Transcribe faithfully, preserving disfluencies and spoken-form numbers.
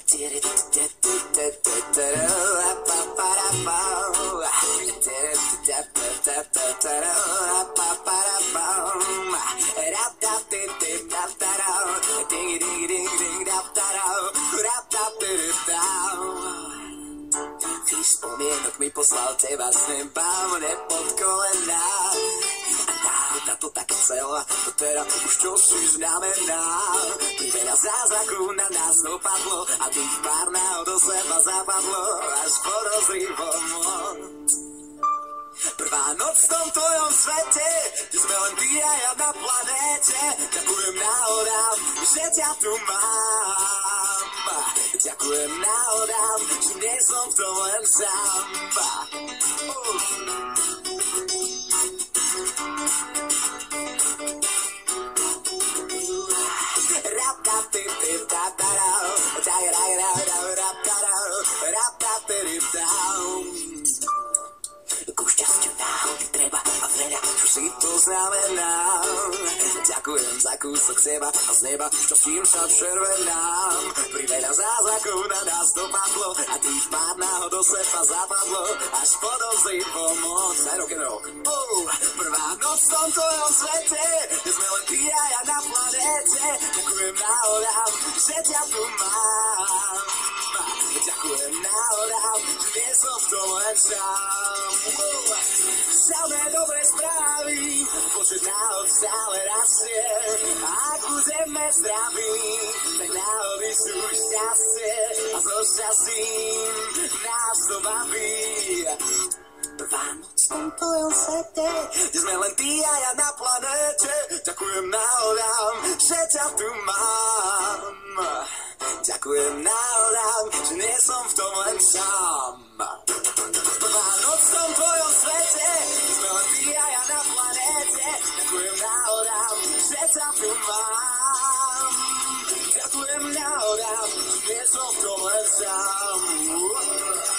Spomienok mi poslal teba s nebám nepod kolená. A náhoda to tak chcela, to teda už čo si znamená. Priveľa zázrakov na nás dopadlo a tých pár náhod do seba zapadlo až podozrivo moc. Prvá noc v tom tvojom svete, kde sme len ty a ja na planéte. Ďakujem náhodám, že ťa tu mám. Ďakujem náhodám, že nie som v tom len sám. Ku šťastiu náhody treba a veľa, čo si to znamená. Ďakujem za kúsok seba a z neba šťastím sa červenám. Pri veľa zázrakov na nás dopadlo a tých pár náhod do seba zapadlo až podozrivo moc. Aj rock'n'roll. Oh, prvá noc v tom tvojom svete, kde sme len ty a ja na planéte. Ďakujem náhodám, že ťa tu mám. Ďakujem náhodám, že nie som v tom len sám. Samé dobré správy, počet náhod stále rastie. A ak budeme zdraví, tak náhody sú šťastie. A so šťastím nás to baví. Prvá noc v tom tvojom svete, kde sme len ty a ja na planéte. Ďakujem náhodám, že ťa tu mám. Ďakujem náhodám, že nie som v tom len sám. Prvá noc v tom tvojom svete, kde sme len ty a ja na planéte. Ďakujem náhodám, že ťa tu mám. Ďakujem náhodám, že nie som v tom len sám.